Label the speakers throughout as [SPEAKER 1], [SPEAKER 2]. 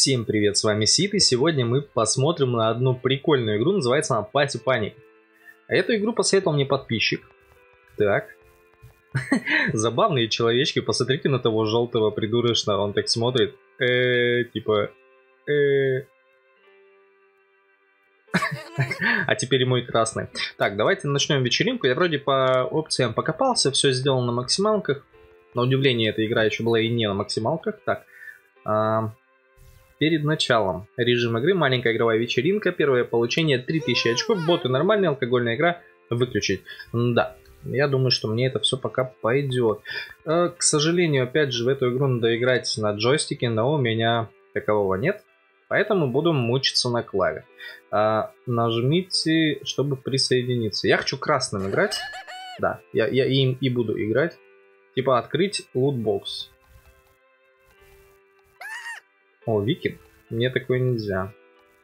[SPEAKER 1] Всем привет, с вами Сид, и сегодня мы посмотрим на одну прикольную игру, называется она Party Panic. А эту игру посоветовал мне подписчик. Так. Забавные человечки, посмотрите на того желтого придурочного, он так смотрит. А теперь и мой красный. Так, давайте начнем вечеринку. Я вроде по опциям покопался, все сделано на максималках. На удивление, эта игра еще была и не на максималках. Так. Перед началом режим игры маленькая игровая вечеринка, первое получение 3000 очков, боты нормальная, алкогольная игра выключить. Да, я думаю, что мне это все пока пойдет. К сожалению, опять же, в эту игру надо играть на джойстике, но у меня такового нет, поэтому буду мучиться на клаве. Нажмите, чтобы присоединиться. Я хочу красным играть. Да, я им и буду играть. Типа открыть лутбокс. О, викинг. Мне такое нельзя.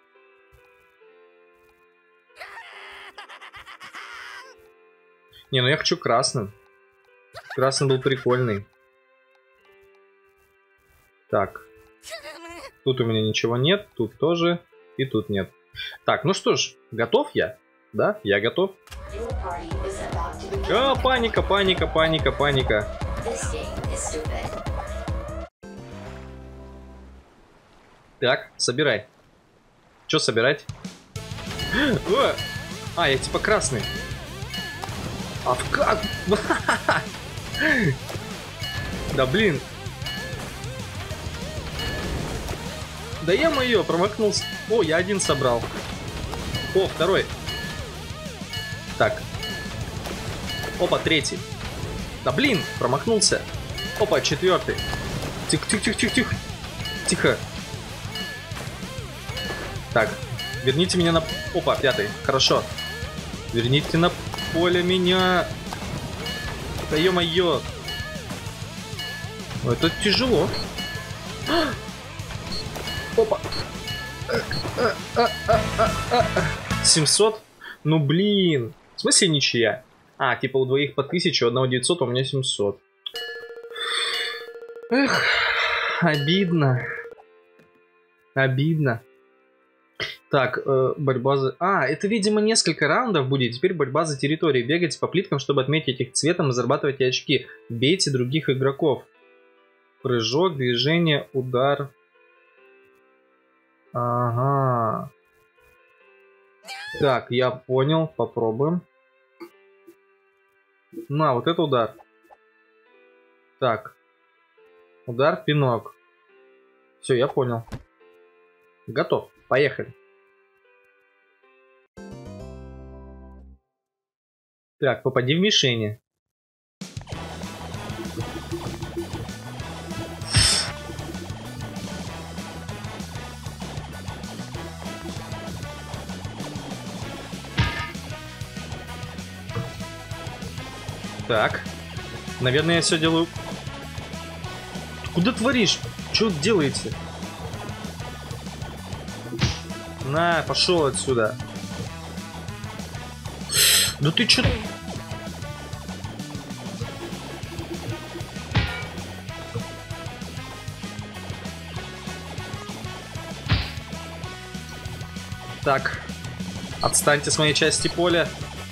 [SPEAKER 1] Не, ну я хочу красным. Красный был прикольный. Так. Тут у меня ничего нет. Тут тоже. И тут нет. Так, ну что ж. Готов я? Да, я готов. Паника, паника, паника, паника. Так, собирай. Что собирать? Я типа красный. А как? Да блин. Да ё-моё, промахнулся. О, я один собрал. О, второй. Так. Опа, третий. Да блин, промахнулся. Опа, четвертый. Тихо. Тихо. Так, верните меня на... Опа, пятый, хорошо. Верните на поле меня. Да ё-моё. Это тяжело. Опа. 700? Ну блин. В смысле ничья? Типа у двоих по 1000, у одного 900, а у меня 700. Эх, обидно. Обидно. Так, борьба за... это, видимо, несколько раундов будет. Теперь борьба за территорию. Бегать по плиткам, чтобы отметить их цветом и зарабатывать очки. Бейте других игроков. Прыжок, движение, удар. Ага. Так, я понял. Попробуем. Вот это удар. Так. Удар, пинок. Все, я понял. Готов. Поехали. Так, попади в мишени. Так. Наверное, я все делаю... Ты куда творишь? Что делаете? На, пошел отсюда. Да ты чё? Так. Отстаньте с моей части поля.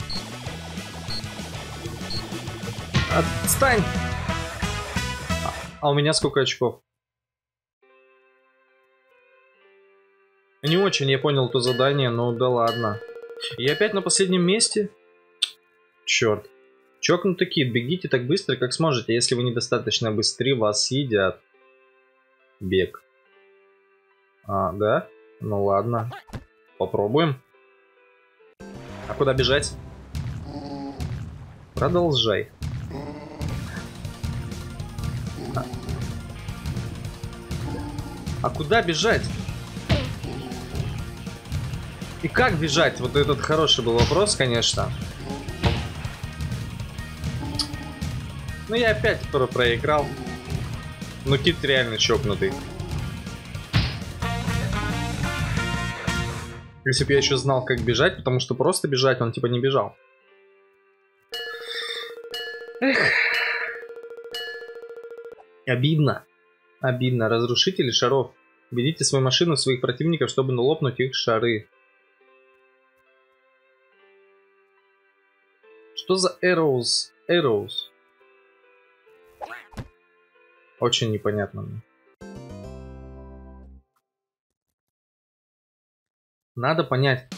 [SPEAKER 1] Отстань! А у меня сколько очков? Не очень я понял то задание, но да ладно. И опять на последнем месте? Черт. Чокнутый кит, бегите так быстро, как сможете. Если вы недостаточно быстры, вас съедят. Бег. Да? Ну ладно. Попробуем. А куда бежать? Продолжай. А куда бежать? И как бежать? Вот этот хороший был вопрос, конечно. Ну я опять проиграл. Но кит реально чокнутый. Если бы я еще знал, как бежать, потому что просто бежать он типа не бежал. Эх. Обидно. Обидно. Разрушители шаров. Ведите свою машину в своих противников, чтобы лопнуть их шары. Что за arrows? Arrows. Очень непонятно мне. Надо понять.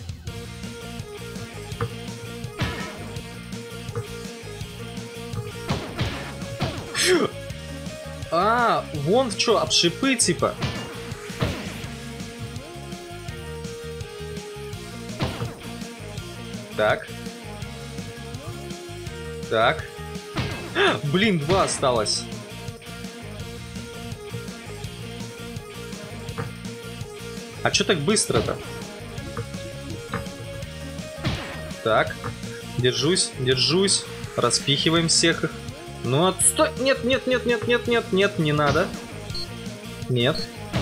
[SPEAKER 1] А, вон в что, об шипы типа. Так. Так. Блин, 2 осталось. А чё так быстро-то? Так. Держусь, держусь. Распихиваем всех их. Ну, отстой! Нет, нет, нет, нет, нет, нет, нет, не надо. Нет.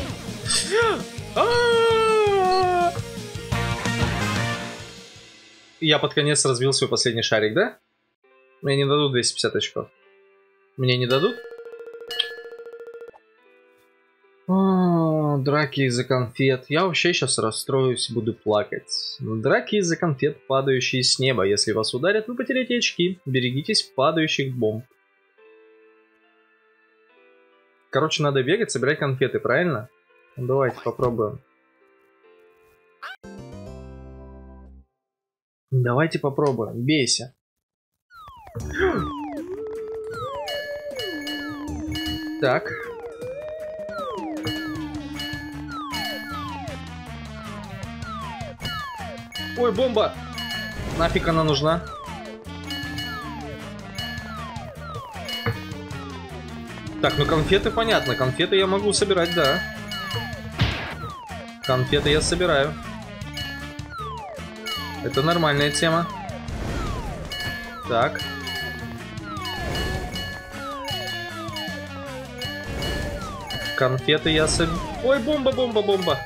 [SPEAKER 1] Я под конец разбил свой последний шарик, да? Мне не дадут 250 очков. Мне не дадут? Драки из-за конфет. Я вообще сейчас расстроюсь, буду плакать. Драки из-за конфет, падающие с неба. Если вас ударят, вы потеряете очки. Берегитесь падающих бомб. Короче, надо бегать, собирать конфеты, правильно? Давайте попробуем. Давайте попробуем. Бейся. Так. Ой, бомба! Нафиг она нужна? Так, ну конфеты понятно. Конфеты я могу собирать, да. Конфеты я собираю. Это нормальная тема. Так. Конфеты я собираю. Ой, бомба, бомба, бомба.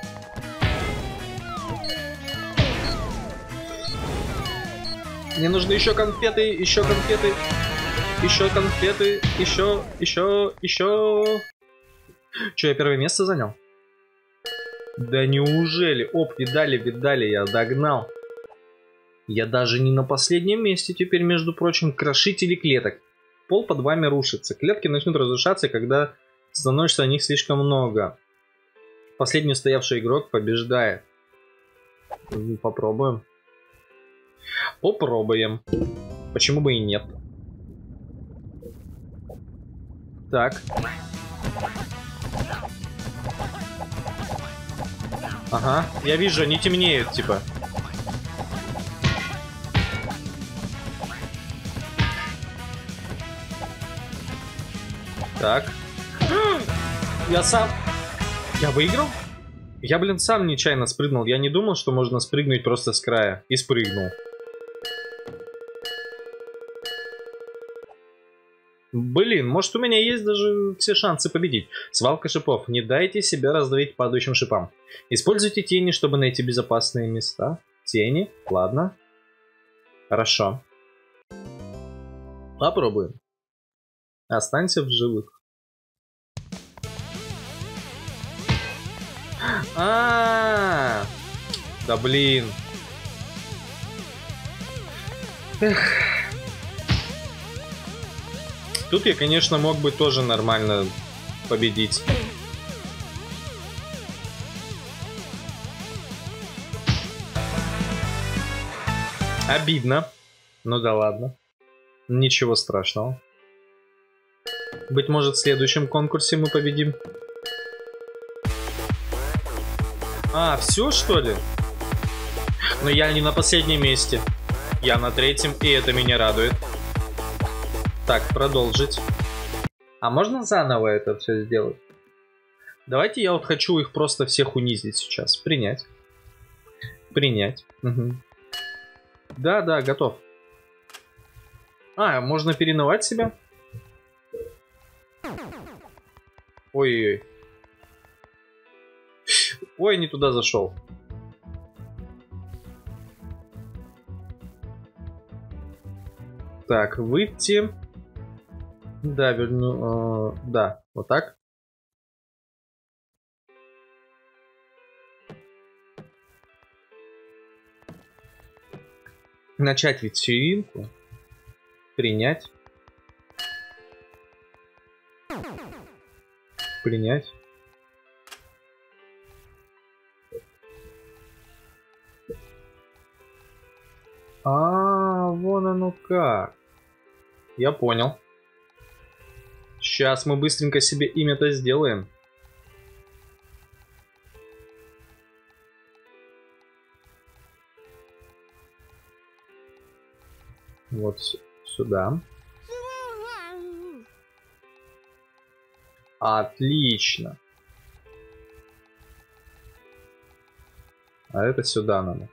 [SPEAKER 1] Мне нужны еще конфеты, еще конфеты. Еще конфеты, еще. Че, я первое место занял? Да неужели? Оп, видали, я догнал. Я даже не на последнем месте теперь, между прочим, крошители клеток. Пол под вами рушится. Клетки начнут разрушаться, когда становится о них слишком много. Последний устоявший игрок побеждает. Попробуем. Попробуем. Почему бы и нет? Так. Ага, я вижу, они темнеют, типа. Так. Я сам... Я выиграл? Я, блин, сам нечаянно спрыгнул. Я не думал, что можно спрыгнуть просто с края. И спрыгнул. Блин, может у меня есть даже все шансы победить. Свалка шипов. Не дайте себя раздавить падающим шипам. Используйте тени, чтобы найти безопасные места. Тени? Ладно. Хорошо. Попробуем. Останься в живых. Да блин. Эх. Тут я, конечно, мог бы тоже нормально победить. Обидно. Ну да ладно. Ничего страшного. Быть может, в следующем конкурсе мы победим. А, все что ли? Но я не на последнем месте. Я на 3-м, и это меня радует. Так, продолжить. А можно заново это все сделать? Давайте я вот хочу их просто всех унизить сейчас. Принять. Принять. Угу. Да, готов. А, можно переновать себя? Ой-ой-ой. Ой, не туда зашел. Так, выйти. Да, верну. Да, вот так. начать вечеринку, принять. Вон оно как. Я понял. Сейчас мы быстренько себе имя-то сделаем. Вот сюда. Отлично. А это сюда надо.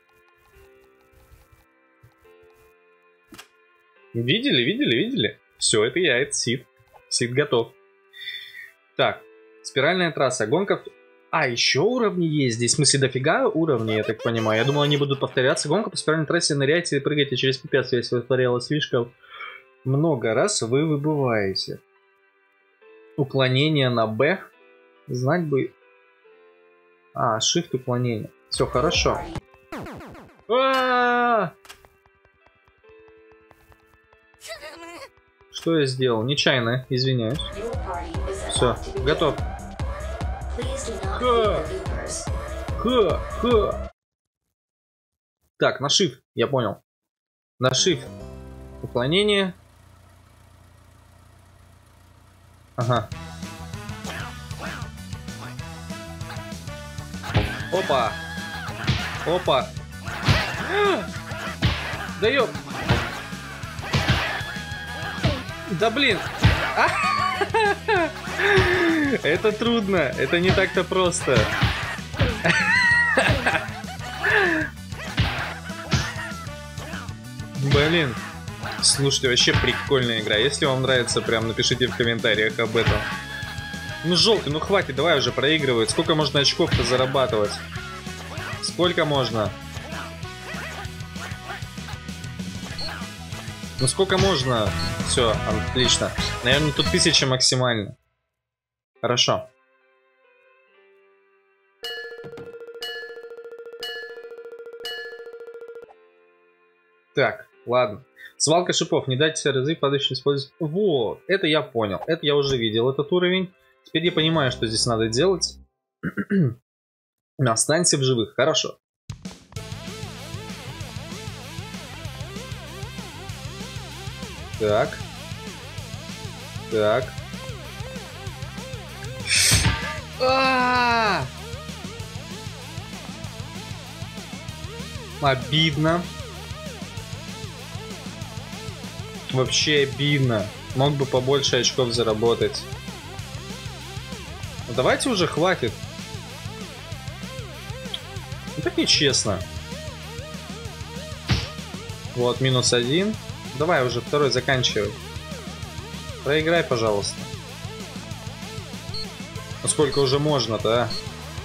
[SPEAKER 1] Видели? Все, это я, это Сид. Сид готов. Так, спиральная трасса, гонка... еще уровни есть здесь. В смысле, дофига уровней, я так понимаю. Я думал, они будут повторяться. Гонка по спиральной трассе, ныряйте и прыгайте через препятствия. Если повторялось слишком много раз, вы выбываете. Уклонение на Б. Знать бы... Shift уклонение. Все хорошо. Что я сделал? Нечаянно, извиняюсь. Все, готов. Так, на Shift, я понял. На Shift. Уклонение. Ага. Опа. Опа. Да ёп. Да блин. Это трудно. Это не так-то просто. Блин. Слушайте, вообще прикольная игра. Если вам нравится, прям напишите в комментариях об этом. Ну, желтый, ну хватит, давай уже проигрывать. Сколько можно очков-то зарабатывать? Сколько можно? Ну сколько можно? Все, отлично. Наверное, тут 1000 максимально. Хорошо. Так, ладно. Свалка шипов. Не дайте себе разрыв, падающий использовать. Вот, это я понял. Это я уже видел, этот уровень. Теперь я понимаю, что здесь надо делать. Останься в живых. Хорошо. Так. Так. Обидно. Вообще обидно. Мог бы побольше очков заработать. Ну, давайте уже хватит. Ну, так нечестно. Вот, -1. Давай уже второй заканчивай. Проиграй, пожалуйста. Ну сколько уже можно-то, а?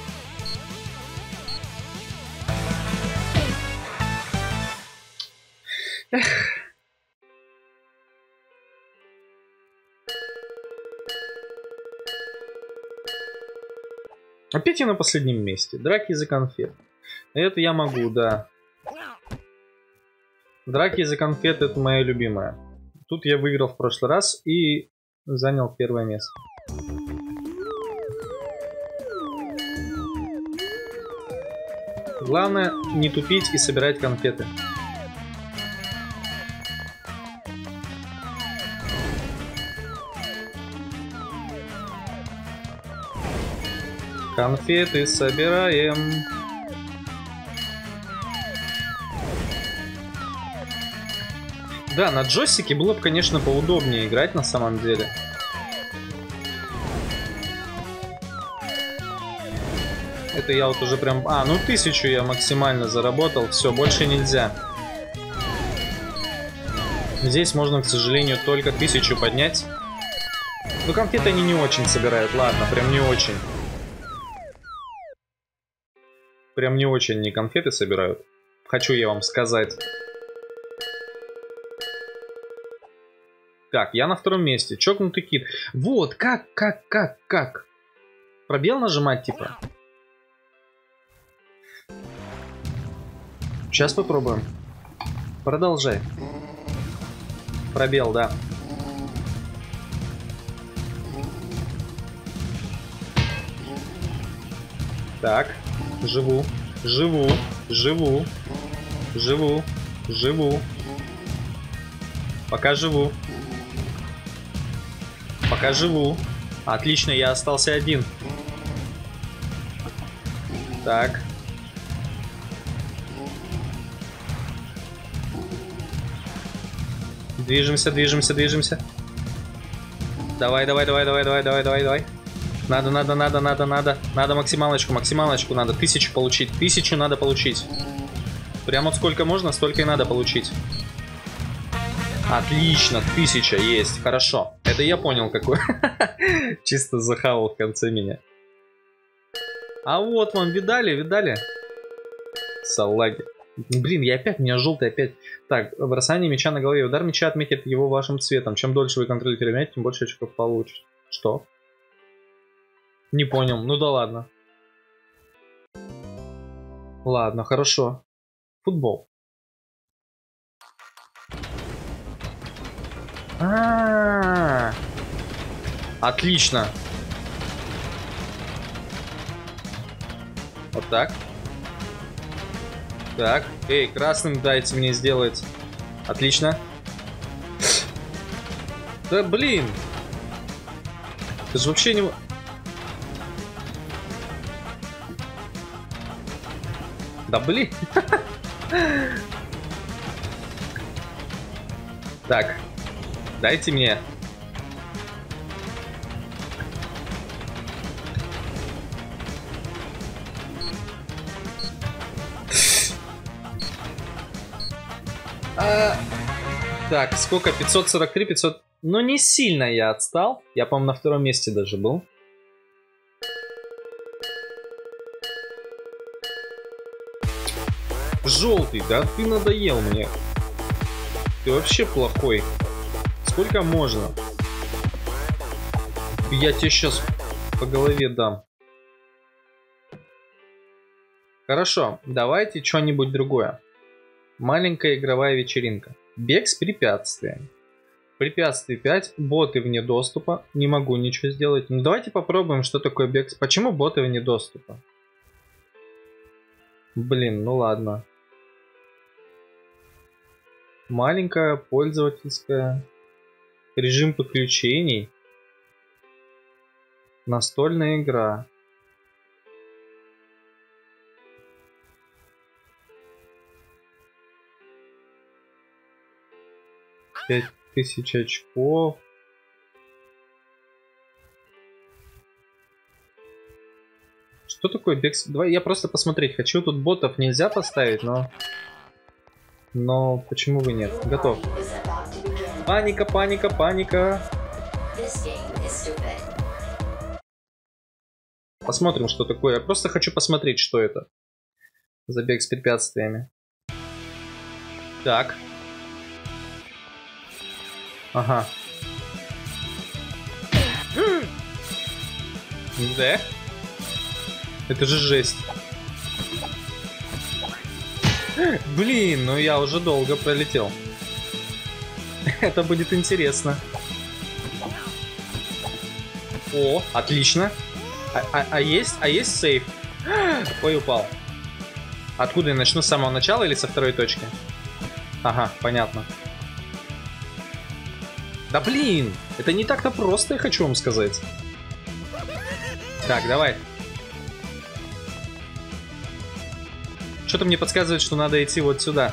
[SPEAKER 1] Эх. Опять я на последнем месте. Драки из-за конфет. Это я могу, да. Драки из-за конфет — это моя любимая. Тут я выиграл в прошлый раз и занял первое место. Главное не тупить и собирать конфеты. Конфеты собираем. Да, на джойстике было бы, конечно, поудобнее играть на самом деле. Это я вот уже прям... ну 1000 я максимально заработал. Все, больше нельзя. Здесь можно, к сожалению, только 1000 поднять. Но конфеты они не очень собирают. Ладно, прям не очень. Прям не очень они конфеты собирают. Хочу я вам сказать. Так, я на втором месте. Чокнутый кит. Вот, как? Пробел нажимать, типа? Сейчас попробуем. Продолжай. Пробел, да. Так, живу, живу, живу, живу, живу. Пока живу. Пока живу. Отлично, я остался один. Так. Движемся, движемся, движемся. Давай, давай, давай, давай, давай, давай, давай, давай. Надо, надо, надо, надо, надо. Надо максималочку, максималочку надо. 1000 получить. 1000 надо получить. Прям вот сколько можно, столько и надо получить. Отлично, 1000 есть. Хорошо. Это я понял, какой. Чисто захавал в конце меня. А вот вам, видали, видали? Салаги. Блин, я опять, у меня желтый опять. Так, бросание мяча на голове. Удар мяча отметит его вашим цветом. Чем дольше вы контролируете мяч, тем больше очков получите. Что? Не понял. Ну да ладно. Ладно, хорошо. Футбол. Отлично. Вот так. Так. Эй, красным дайте мне сделать. Отлично. Да блин. Ты же вообще не... Да блин. Так. Дайте мне. Так, сколько? 543, 500... Ну, не сильно я отстал. Я, по-моему, на втором месте даже был. Желтый, да? Ты надоел мне. Ты вообще плохой. Сколько можно? Я тебе сейчас по голове дам. Хорошо, давайте что-нибудь другое. Маленькая игровая вечеринка. Бег с препятствиями. Препятствий 5. Боты вне доступа. Не могу ничего сделать. Ну давайте попробуем, что такое бег. Почему боты вне доступа? Блин, ну ладно. Маленькая пользовательская. Режим подключений. Настольная игра. Пять 1000 очков. Что такое бег? Давай я просто посмотреть хочу. Тут ботов нельзя поставить, но почему бы нет? Готов. Паника, паника, паника. Посмотрим, что такое. Я просто хочу посмотреть, что это. Забег с препятствиями. Так. Ага. Да? Это же жесть. Блин, ну я уже долго пролетел. Это будет интересно. О, отлично. А есть сейф? Ой, упал. Откуда я начну? С самого начала или со второй точки? Ага, понятно. Да блин, это не так-то просто, я хочу вам сказать. Так, давай. Что-то мне подсказывает, что надо идти вот сюда.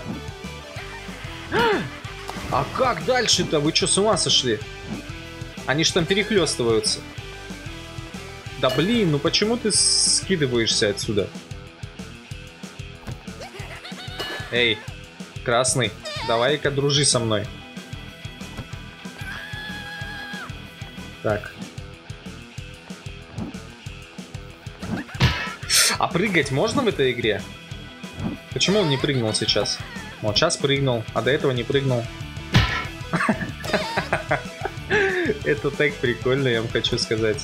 [SPEAKER 1] А как дальше-то? Вы что, с ума сошли? Они ж там перехлестываются. Да блин, ну почему ты скидываешься отсюда? Эй, красный, давай-ка дружи со мной. Так. А прыгать можно в этой игре? Почему он не прыгнул сейчас? Вот сейчас прыгнул, а до этого не прыгнул. Это так прикольно, я вам хочу сказать.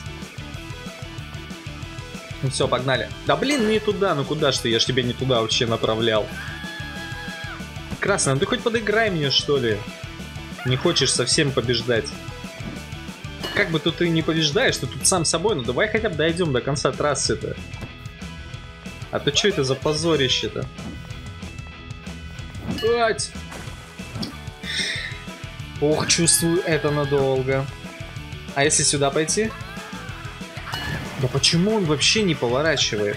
[SPEAKER 1] Ну все, погнали. Да блин, не туда, ну куда ж ты? Я ж тебя не туда вообще направлял. Красный, ну ты хоть подыграй мне, что ли? Не хочешь совсем побеждать. Как бы тут ты не побеждаешь, ты тут сам собой, ну давай хотя бы дойдем до конца трассы-то. А то что это за позорище-то? Ать! Ох, чувствую, это надолго. А если сюда пойти? Да почему он вообще не поворачивает?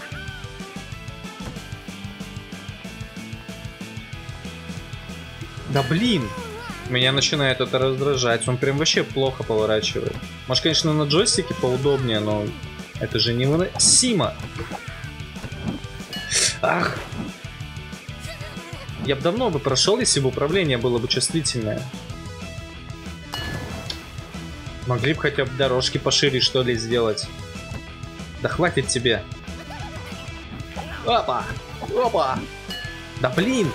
[SPEAKER 1] Да блин! Меня начинает это раздражать. Он прям вообще плохо поворачивает. Может, конечно, на джойстике поудобнее, но это же невыносимо. Ах! Я бы давно прошел, если бы управление было бы чувствительное. Могли бы хотя бы дорожки пошире, что ли, сделать. Да хватит тебе. Опа! Опа! Да блин!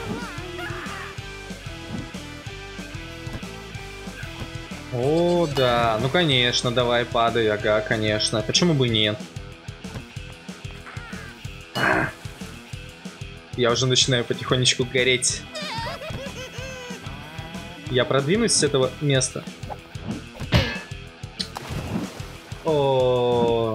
[SPEAKER 1] О, да. Ну, конечно, давай падай. Ага, конечно. Почему бы нет? Я уже начинаю потихонечку гореть. Я продвинусь с этого места. О,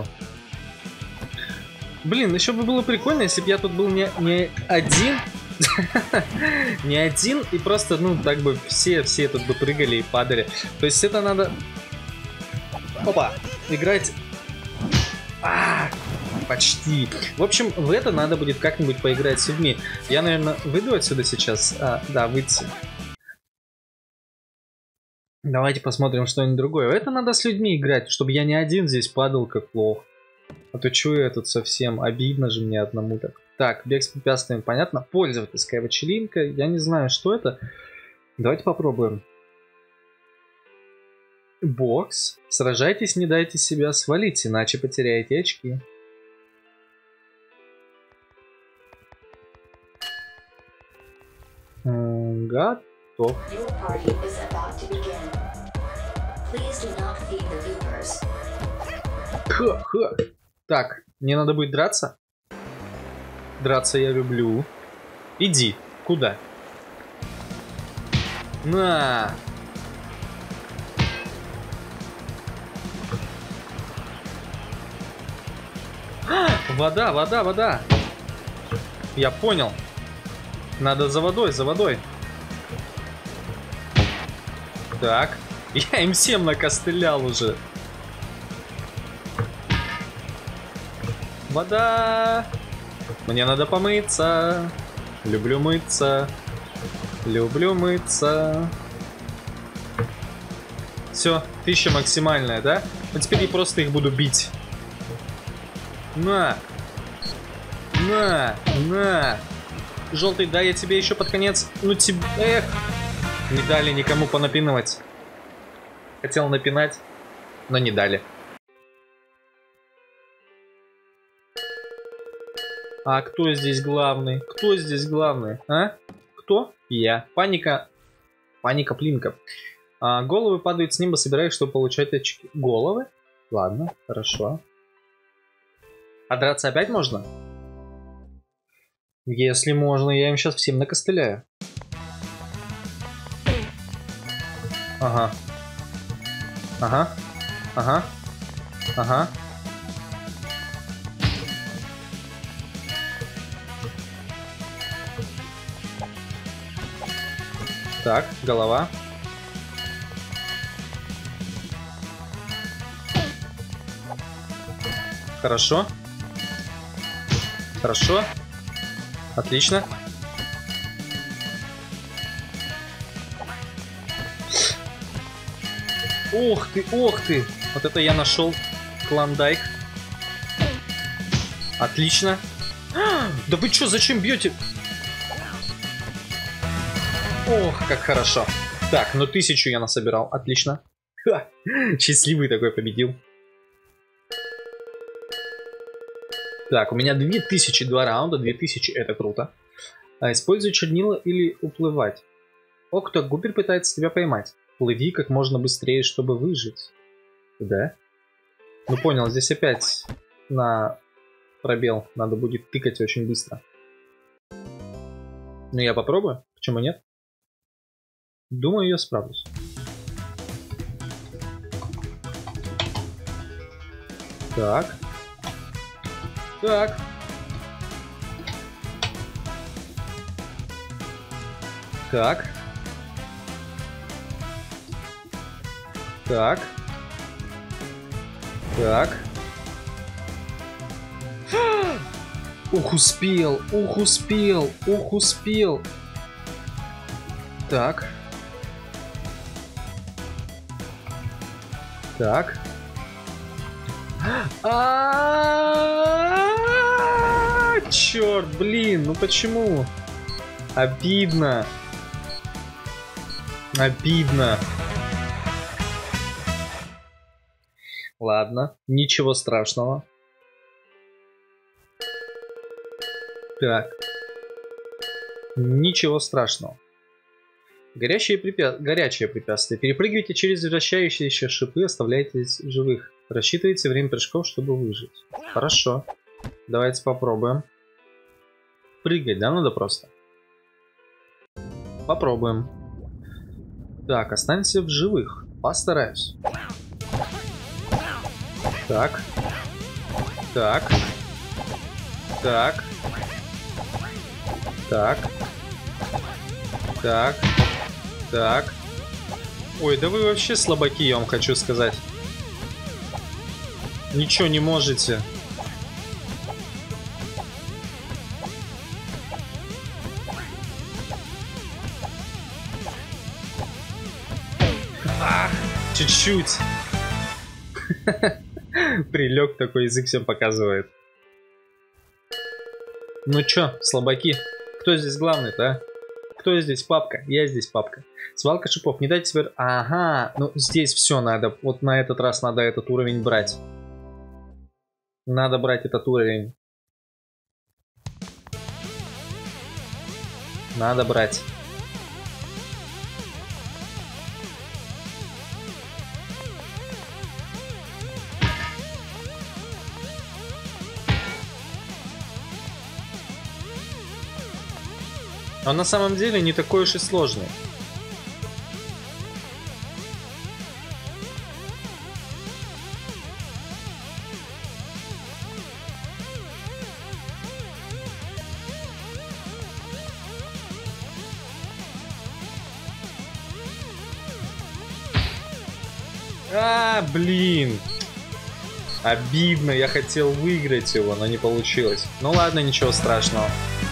[SPEAKER 1] блин, еще бы было прикольно, если бы я тут был не один. Не один, и просто, ну, так бы все тут бы прыгали и падали. То есть это надо... Опа! Играть... Почти. В общем, в это надо будет как-нибудь поиграть с людьми. Я, наверное, выйду отсюда сейчас. Да, выйти. Давайте посмотрим что-нибудь другое. Это надо с людьми играть, чтобы я не один здесь падал как лох. А то чую я тут совсем. Обидно же мне одному так. Так, бег с препятствиями, понятно. Пользовательская вечеринка. Я не знаю, что это. Давайте попробуем. Бокс. Сражайтесь, не дайте себя свалить, иначе потеряете очки. Готов. Так, мне надо будет драться? Драться я люблю. Иди. Куда? На! Вода, вода, вода! Я понял. Надо за водой, за водой. Так. Я им всем накостылял уже. Вода! Мне надо помыться. Люблю мыться. Люблю мыться. Все, 1000 максимальная, да? А теперь я просто их буду бить. На! На! На! Желтый, да, я тебе еще под конец. Ну тебе... Эх! Не дали никому понапинывать. Хотел напинать, но не дали. А кто здесь главный? Кто здесь главный? А? Кто? Я. Паника. Паника Плинка. Головы падают с неба, собираешь, чтобы получать очки. Головы? Ладно, хорошо. А драться опять можно? Если можно, я им сейчас всем накостыляю. Ага. Ага. Ага. Ага. Так, голова. Хорошо. Хорошо. Отлично. Ох ты, ох ты. Вот это я нашел клондайк. Отлично. Да вы что, зачем бьете? Ох, как хорошо. Так, ну 1000 я насобирал. Отлично. Ха, счастливый такой победил. Так, у меня 2000, 2 раунда, 2000, это круто. Используй чернила или уплывать. Октогубер пытается тебя поймать. Плыви как можно быстрее, чтобы выжить. Да? Ну понял, здесь опять на пробел надо будет тыкать очень быстро. Ну, я попробую. Почему нет? Думаю, я справлюсь. Так. Так. Так. Так. Так. Ух, успел. Ух, успел. Ух, успел. Так. Так. Черт, блин, ну почему? Обидно. Обидно. Ладно, ничего страшного. Так. Ничего страшного. Горячее препятствие. Перепрыгивайте через вращающиеся шипы, оставляйтесь живых. Рассчитывайте время прыжков, чтобы выжить. Хорошо. Давайте попробуем. Прыгать, да, надо просто? Попробуем. Так, останься в живых. Постараюсь. Так. Так. Так. Так. Так. Так. Ой, да вы вообще слабаки, я вам хочу сказать. Ничего не можете. Чуть-чуть. Прилег такой, язык всем показывает. Ну чё, слабаки? Кто здесь главный-то, а? Кто здесь папка? Я здесь папка. Свалка шипов. Не дайте теперь... Ага, ну здесь все надо. Вот на этот раз надо этот уровень брать. Надо брать этот уровень. Надо брать. Он на самом деле не такой уж и сложный. Блин. Обидно, я хотел выиграть его, но не получилось. Ну ладно, ничего страшного.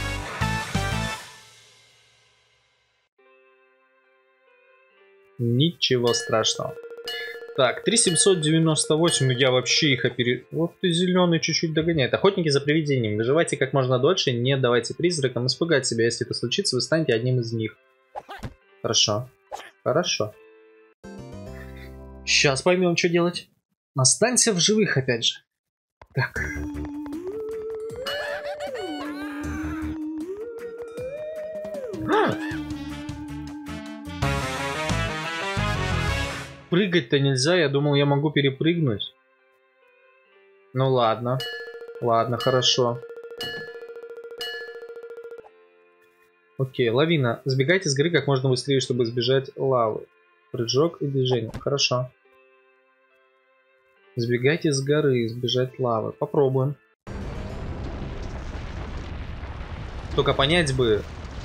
[SPEAKER 1] Ничего страшного. Так, 3798, ну я вообще их Вот ты зеленый чуть-чуть догоняет. Охотники за привидением. Выживайте как можно дольше, не давайте призракам испугать себя. Если это случится, вы станете одним из них. Хорошо. Хорошо. Сейчас поймем, что делать. Останься в живых, опять же. Так. Прыгать-то нельзя, я думал, я могу перепрыгнуть. Ну ладно. Ладно, хорошо. Окей, лавина. Сбегайте с горы как можно быстрее, чтобы избежать лавы. Прыжок и движение. Хорошо. Сбегайте с горы, избежать лавы. Попробуем. Только понять бы.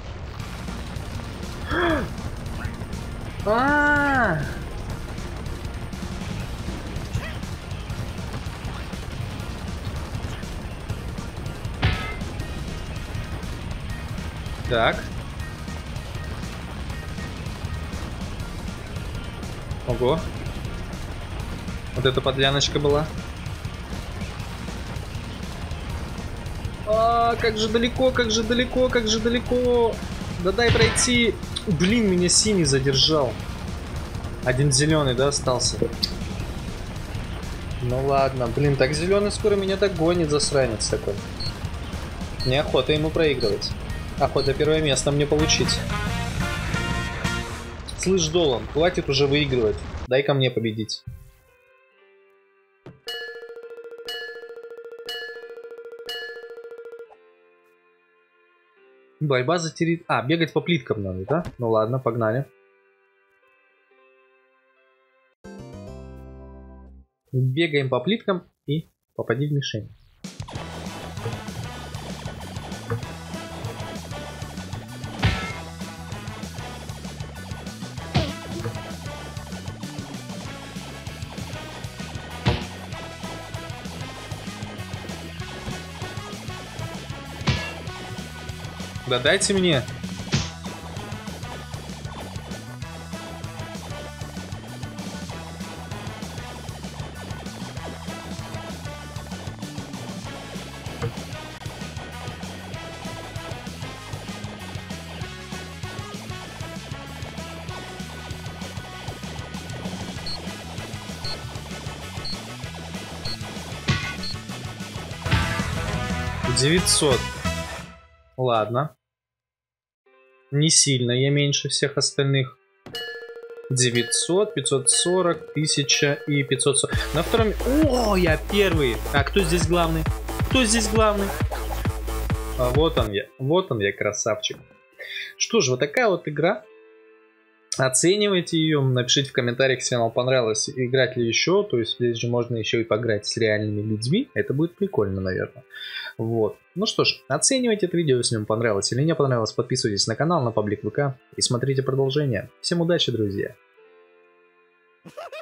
[SPEAKER 1] Так. Ого. Вот эта подляночка была. Как же далеко, как же далеко, как же далеко. Да дай пройти. Блин, меня синий задержал. Один зеленый, да, остался? Ну ладно, блин, так зеленый скоро меня догонит, засранец такой. Неохота ему проигрывать. Охота первое место мне получить. Слышь, Долан, хватит уже выигрывать. Дай-ка мне победить. Борьба за территорию. А, бегать по плиткам надо, да? Ну ладно, погнали. Бегаем по плиткам и попади в мишень. Да дайте мне. $900. Ладно. Не сильно, я меньше всех остальных. 900, 540, 1000 и 540. На втором... О, я первый! А кто здесь главный? Кто здесь главный? А вот он я. Вот он я, красавчик. Что ж, вот такая вот игра. Оценивайте ее, напишите в комментариях, если вам понравилось, играть ли еще. То есть здесь же можно еще и поиграть с реальными людьми. Это будет прикольно, наверное. Вот. Ну что ж, оценивайте это видео, если вам понравилось или не понравилось. Подписывайтесь на канал, на паблик ВК и смотрите продолжение. Всем удачи, друзья!